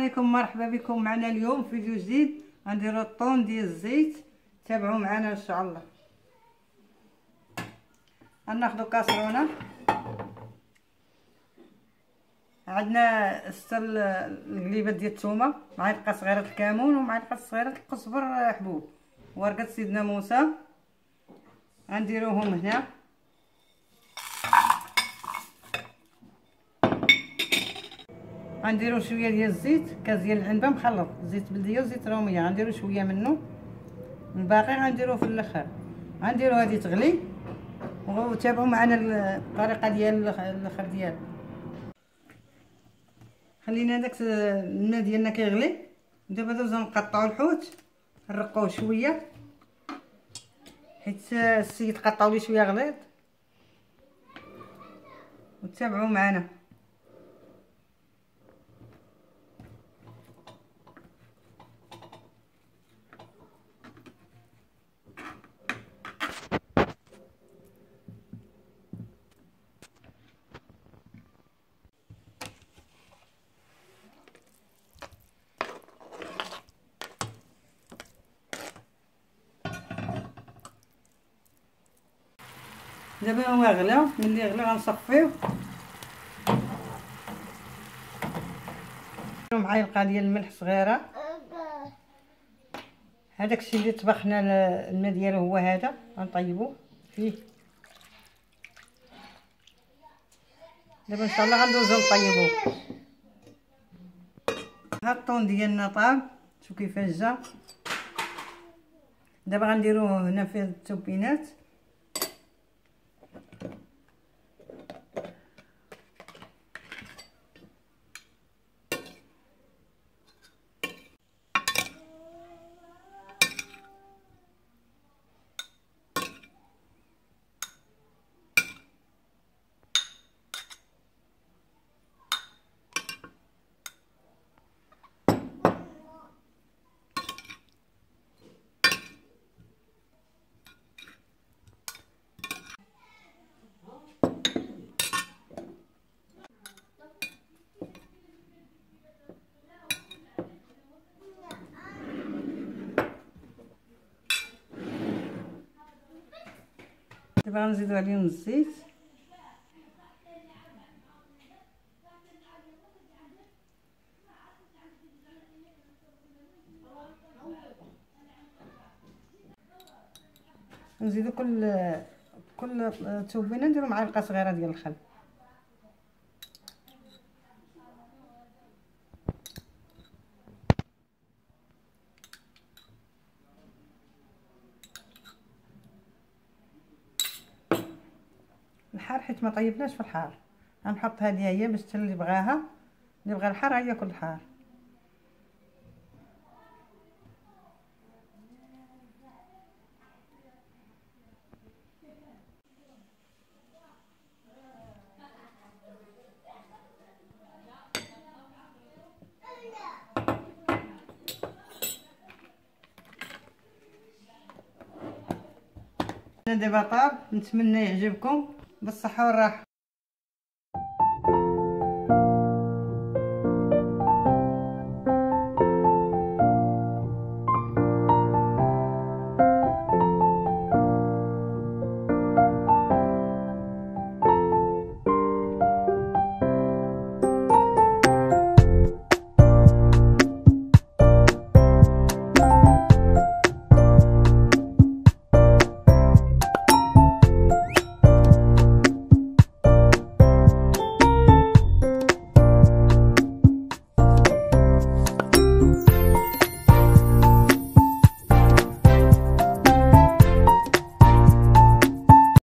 عليكم، مرحبا بكم معنا اليوم فيديو جديد. غنديروا الطون ديال الزيت، تابعوا معنا ان شاء الله. غناخذوا كاسرونه، عندنا 6 القليبات ديال الثومه، معلقه صغيره الكمون ومعلقه صغيره القزبر حبوب ورقه سيدنا موسى. غنديروهم هنا. غنديروا شويه ديال الزيت، كاس ديال العنبه مخلط، زيت بلديه وزيت روميه. غنديروا شويه منه، الباقي غنديروه في الاخر. غنديروا هذه تغلي وتابعوا معنا الطريقه ديال الاخر ديال. خلينا داك الماء ديالنا كيغلي. دابا دوزو نقطعوا الحوت، نرقوه شويه حيت السيد قطعوا لي شويه غليظ، وتابعوا معنا. دابا هو غلا، ملي غلا غنصفيوه. معلقه ديال الملح صغيره. هذاك الشيء اللي طبخنا الماء ديالو هو هذا، غنطيبوه فيه. دابا ان شاء الله غندوزو نطيبوه. هاد الطون ديالنا طاب، شوف كيفاش جا. دابا غنديروه هنا فيه التوبينات. دابا غنزيدو عليهم الزيت. نزيدو كل توبينه نديرو معلقه صغيره ديال الخل. الحار حيت ما طيبناش في الحار، غنحط هذه هي باش حتى اللي بغاها، اللي بغى الحار ياكل الحار. دابا طاب، نتمنى يعجبكم بالصحه والراحه.